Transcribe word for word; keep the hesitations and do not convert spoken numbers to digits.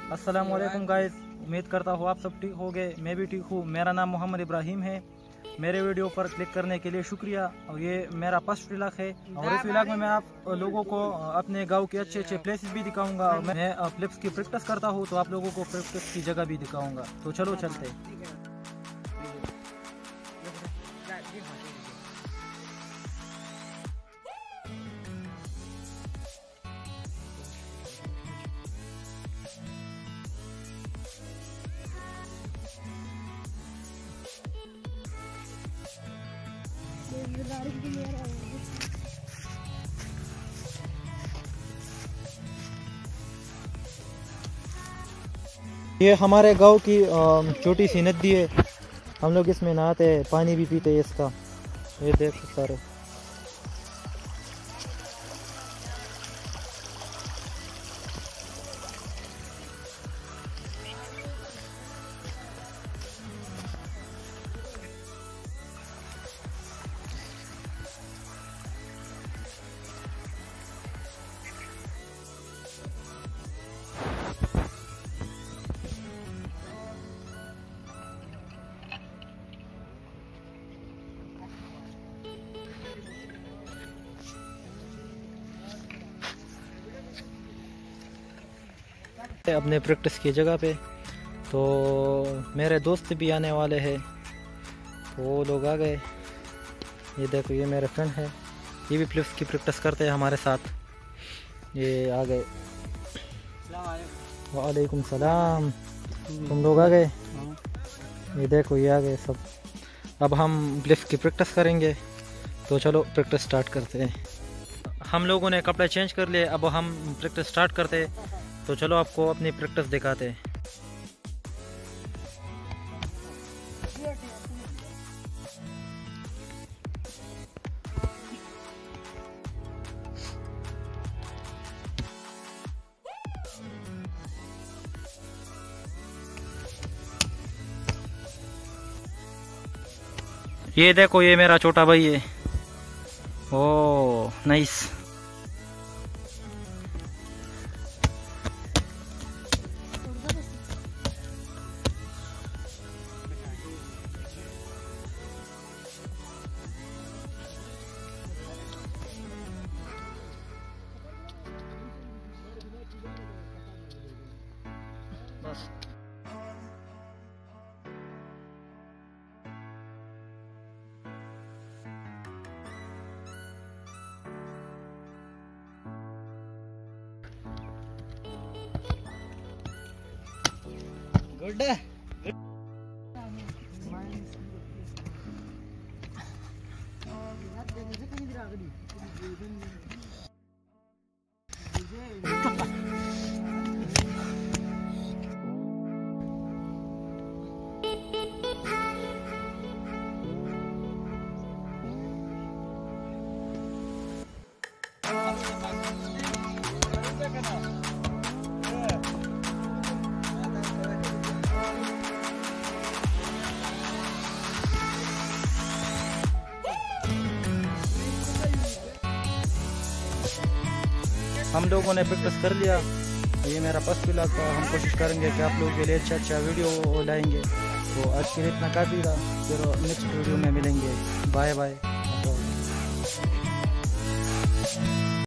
अस्सलाम वालेकुम गाइस, उम्मीद करता हूँ आप सब ठीक होंगे। मैं भी ठीक हूँ। मेरा नाम मोहम्मद इब्राहिम है। मेरे वीडियो पर क्लिक करने के लिए शुक्रिया। और ये मेरा फर्स्ट व्लॉग है और इस व्लॉग में मैं आप लोगों को अपने गांव के अच्छे अच्छे प्लेसेस भी दिखाऊंगा और मैं फ्लिप्स की प्रैक्टिस करता हूँ तो आप लोगों को प्रैक्टिस की जगह भी दिखाऊंगा। तो चलो चलते हैं। ये हमारे गांव की छोटी सी नदी है। हम लोग इसमें नहाते हैं, पानी भी पीते हैं इसका। ये देख सकते हो। अपने प्रैक्टिस की जगह पे तो मेरे दोस्त भी आने वाले हैं तो वो लोग आ गए। ये देखो, ये मेरे फ्रेंड है, ये भी फ्लिप्स की प्रैक्टिस करते हैं हमारे साथ। ये आ गए। वालेकुम सलाम। तुम लोग आ गए? ये देखो, ये आ गए सब। अब हम फ्लिप्स की प्रैक्टिस करेंगे तो चलो प्रैक्टिस स्टार्ट करते हैं। हम लोगों ने कपड़े चेंज कर लिए, अब हम प्रैक्टिस स्टार्ट करते हैं। तो चलो आपको अपनी प्रैक्टिस दिखाते हैं। ये देखो, ये मेरा छोटा भाई है। Oh nice. बस गुड। हम लोगों ने प्रैक्टिस कर लिया। ये मेरा फर्स्ट व्लॉग था। हम कोशिश करेंगे कि आप लोगों के लिए अच्छा अच्छा वीडियो लाएंगे। तो आज के लिए इतना काफ़ी था। फिर नेक्स्ट वीडियो में मिलेंगे। Bye bye.